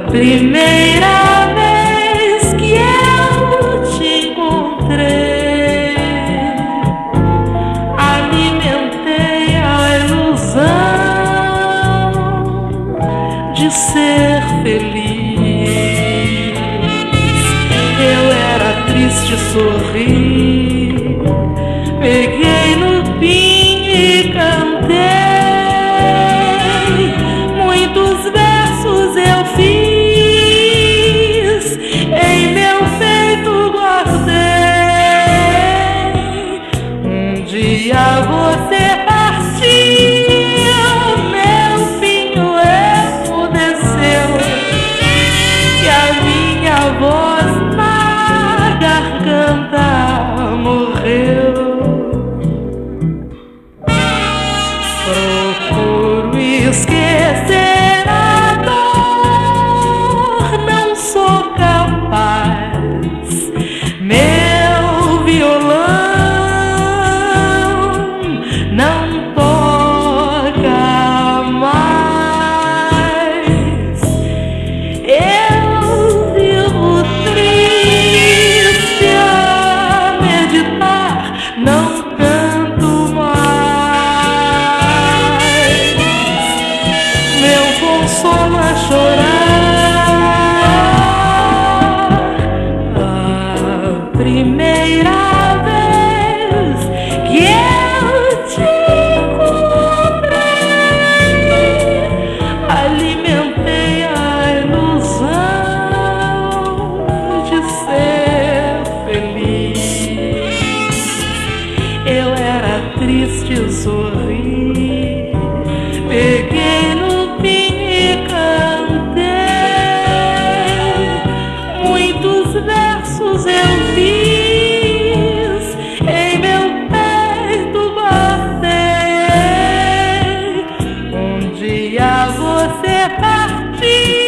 Primeira vez que eu te encontrei, alimentei a ilusão de ser feliz. Eu era triste, sorri, peguei no fim e cantei. Muitos versos eu fiz, em meu peito guardei. Um dia você partiu, meu pinho emudeceu, e a minha voz na garganta morreu. Procuro esquecer a dor, não sou capaz. Meu violão não toca mais. Eu vivo triste a meditar, não canto mais. Meu consolo a chorar. A primeira vez que eu te encontrei, alimentei a ilusão de ser feliz. Eu era triste, sorri, peguei no fim e cantei. Muitos versos eu fiz, em meu peito guardei. Um dia você partiu.